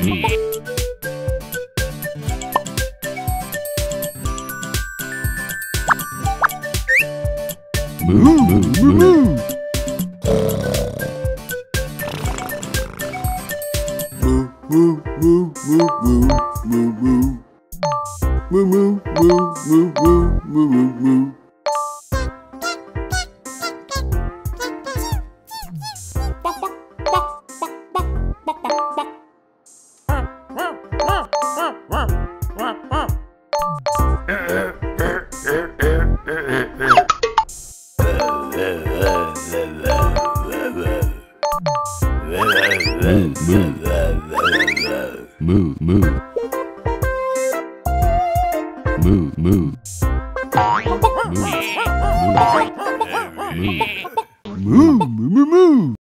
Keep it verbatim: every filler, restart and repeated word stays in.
Moo, moo, moo, moo. Moo, moo, moo, moo, moo, moo. Moo, moo, moo, moo, moo, moo, moo, moo. Moo, moo. Moo, moo. Moo, moo. Moo, moo, moo, moo, moo, moo, moo.